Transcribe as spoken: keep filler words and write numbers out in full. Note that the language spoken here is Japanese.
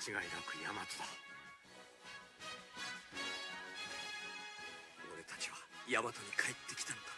違いなくヤマトだ。俺たちはヤマトに帰ってきたんだ。